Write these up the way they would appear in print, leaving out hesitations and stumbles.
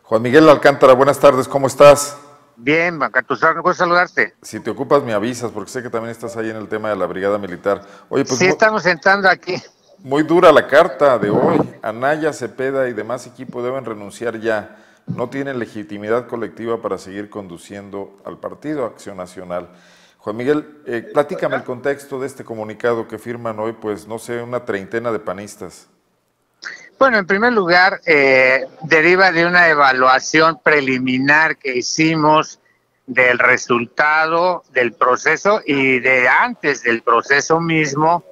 Juan Miguel Alcántara, buenas tardes, ¿cómo estás? Bien, Bancatuzar, gusto saludarte. Si te ocupas me avisas, porque sé que también estás ahí en el tema de la brigada militar. Oye, pues Sí, estamos entrando aquí. muy dura la carta de hoy. Anaya, Cepeda y demás equipo deben renunciar ya. No tienen legitimidad colectiva para seguir conduciendo al partido Acción Nacional. Juan Miguel, platícame el contexto de este comunicado que firman hoy, pues no sé, una treintena de panistas. Bueno, en primer lugar, deriva de una evaluación preliminar que hicimos del resultado del proceso y de antes del proceso mismo,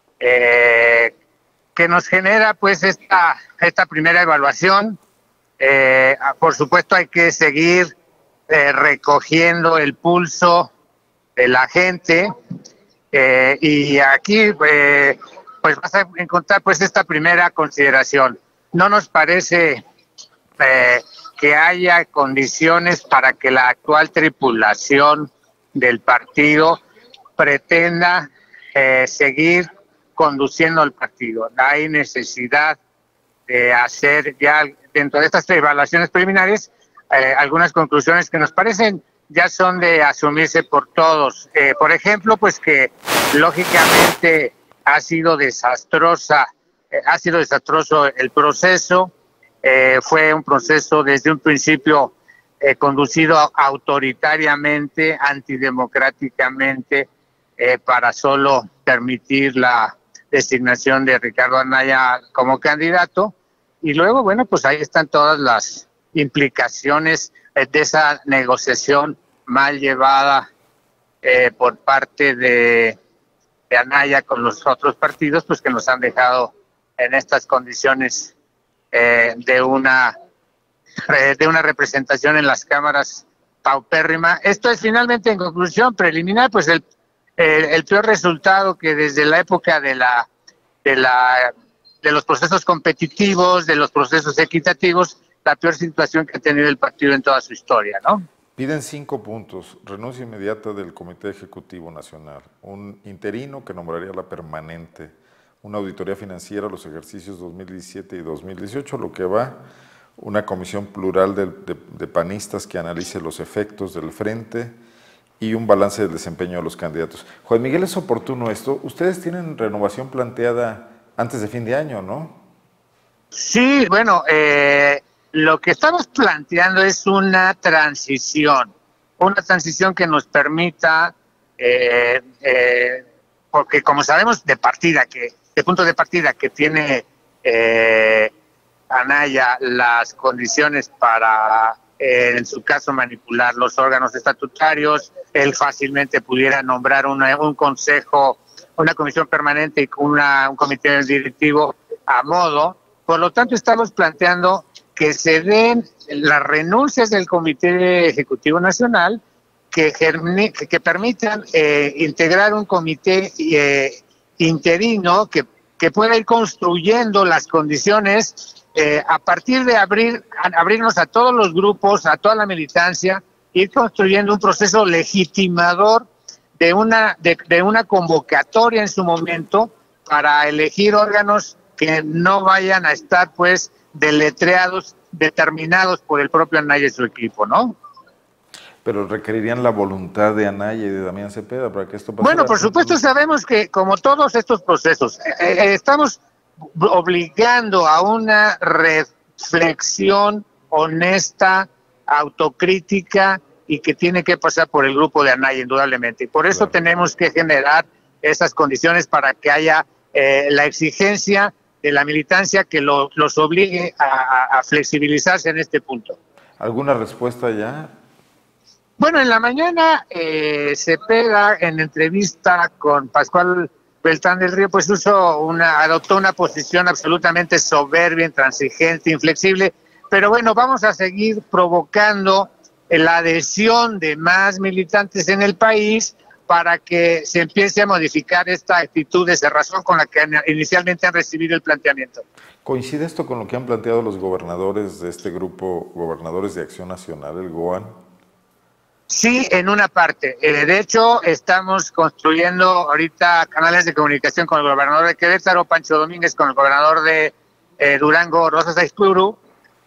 que nos genera pues esta primera evaluación. Por supuesto hay que seguir recogiendo el pulso de la gente, y aquí pues vas a encontrar pues esta primera consideración. No nos parece que haya condiciones para que la actual tripulación del partido pretenda seguir conduciendo el partido. Hay necesidad de hacer ya dentro de estas evaluaciones preliminares algunas conclusiones que nos parecen ya son de asumirse por todos. Por ejemplo, pues que lógicamente ha sido desastroso el proceso. Fue un proceso desde un principio conducido autoritariamente, antidemocráticamente, para solo permitir la designación de Ricardo Anaya como candidato. Y luego, bueno, pues ahí están todas las implicaciones de esa negociación mal llevada por parte de Anaya con los otros partidos, pues que nos han dejado en estas condiciones de una representación en las cámaras paupérrima. Esto es finalmente, en conclusión preliminar, pues el peor resultado que desde la época de los procesos competitivos, de los procesos equitativos, la peor situación que ha tenido el partido en toda su historia, ¿no? Piden 5 puntos, renuncia inmediata del Comité Ejecutivo Nacional, un interino que nombraría la permanente, una auditoría financiera a los ejercicios 2017 y 2018, lo que va, una comisión plural de panistas que analice los efectos del frente y un balance del desempeño de los candidatos. Juan Miguel, ¿es oportuno esto? Ustedes tienen renovación planteada antes de fin de año, ¿no? Sí, bueno, lo que estamos planteando es una transición que nos permita, porque como sabemos de punto de partida que tiene Anaya las condiciones para, en su caso, manipular los órganos estatutarios. Él fácilmente pudiera nombrar un consejo, una comisión permanente y un comité directivo a modo. Por lo tanto, estamos planteando que se den las renuncias del Comité Ejecutivo Nacional que permitan integrar un comité interino que pueda ir construyendo las condiciones a partir de abrirnos a todos los grupos, a toda la militancia, ir construyendo un proceso legitimador de una convocatoria en su momento para elegir órganos que no vayan a estar pues deletreados, determinados por el propio Anaya y su equipo, ¿no? Pero requerirían la voluntad de Anaya y de Damián Cepeda para que esto pasara. Bueno, por supuesto sabemos que como todos estos procesos, estamos obligando a una reflexión honesta, autocrítica, y que tiene que pasar por el grupo de Anaya, indudablemente. Y por eso tenemos que generar esas condiciones para que haya la exigencia de la militancia que los obligue a flexibilizarse en este punto. ¿Alguna respuesta ya? Bueno, en la mañana Cepeda, en entrevista con Pascual Beltrán del Río, pues adoptó una posición absolutamente soberbia, intransigente, inflexible, pero bueno, vamos a seguir provocando la adhesión de más militantes en el país para que se empiece a modificar esta actitud de cerrazón con la que inicialmente han recibido el planteamiento. ¿Coincide esto con lo que han planteado los gobernadores de este grupo, gobernadores de Acción Nacional, el GOAN? Sí, en una parte. De hecho, estamos construyendo ahorita canales de comunicación con el gobernador de Querétaro, Pancho Domínguez, con el gobernador de Durango, Rosas Aizpuru,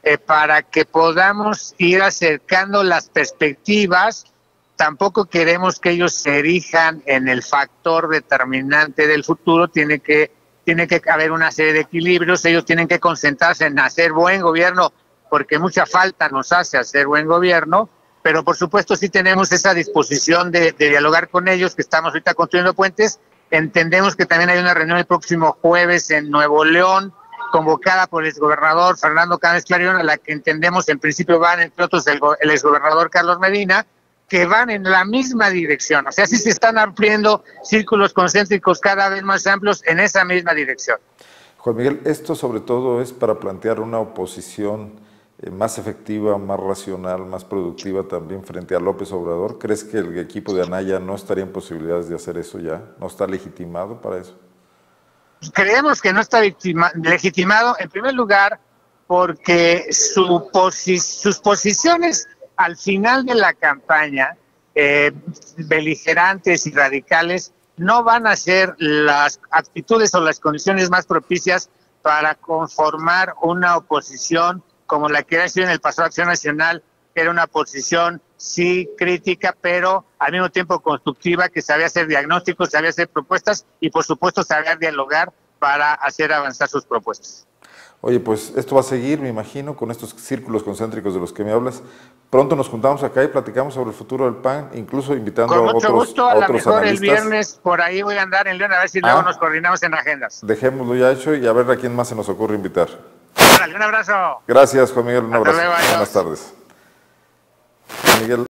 para que podamos ir acercando las perspectivas. Tampoco queremos que ellos se erijan en el factor determinante del futuro. Tiene que haber una serie de equilibrios. Ellos tienen que concentrarse en hacer buen gobierno, porque mucha falta nos hace hacer buen gobierno, pero por supuesto sí tenemos esa disposición de dialogar con ellos, que estamos ahorita construyendo puentes. Entendemos que también hay una reunión el próximo jueves en Nuevo León, convocada por el exgobernador Fernando Gámez Clarion, a la que entendemos en principio van, entre otros, el exgobernador Carlos Medina, que van en la misma dirección. O sea, sí se están ampliando círculos concéntricos cada vez más amplios en esa misma dirección. Juan Miguel, esto sobre todo es para plantear una oposición más efectiva, más racional, más productiva también frente a López Obrador. ¿Crees que el equipo de Anaya no estaría en posibilidades de hacer eso ya? ¿No está legitimado para eso? Creemos que no está legitimado, en primer lugar, porque sus posiciones al final de la campaña, beligerantes y radicales, no van a ser las actitudes o las condiciones más propicias para conformar una oposición como la que ha sido en el pasado Acción Nacional, que era una posición sí crítica, pero al mismo tiempo constructiva, que sabía hacer diagnósticos, sabía hacer propuestas y por supuesto sabía dialogar para hacer avanzar sus propuestas. Oye, pues esto va a seguir, me imagino, con estos círculos concéntricos de los que me hablas. Pronto nos juntamos acá y platicamos sobre el futuro del PAN, incluso invitando a otros analistas. Con mucho gusto, a lo mejor el viernes por ahí voy a andar en León, a ver si luego nos coordinamos en agendas. Dejémoslo ya hecho y a ver a quién más se nos ocurre invitar. Un abrazo. Gracias, Juan Miguel, un abrazo. Buenas tardes. Juan Miguel.